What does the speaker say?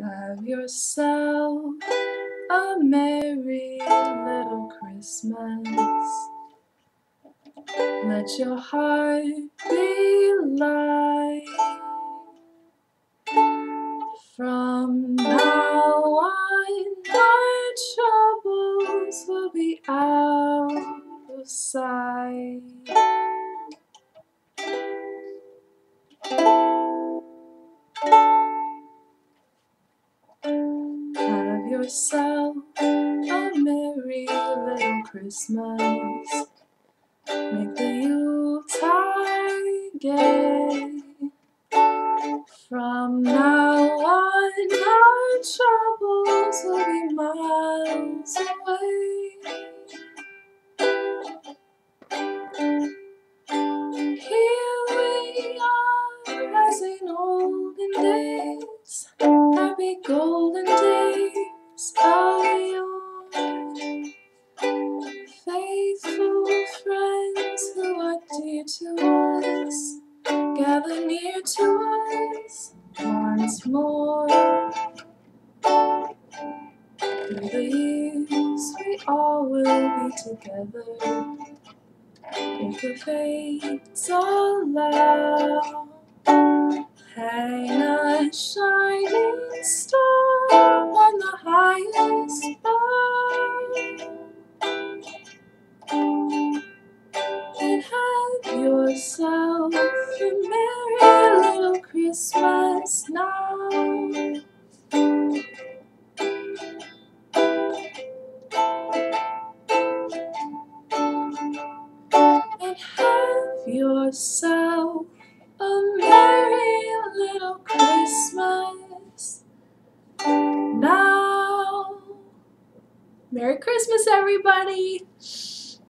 Have yourself a merry little Christmas. Let your heart be light. From now on, our troubles will be out of sight. Have yourself a merry little Christmas. Make the Yuletide gay. From now on, our troubles will be miles away. Here we are, as in olden days, happy golden days of yore. Faithful friends who are dear to us, gather near to us once more. Through the years we all will be together, if the fates allow. Hang a shining star on the highest bough, and have yourself a merry little Christmas now. And have yourself a merry little Christmas now. Merry Christmas, everybody!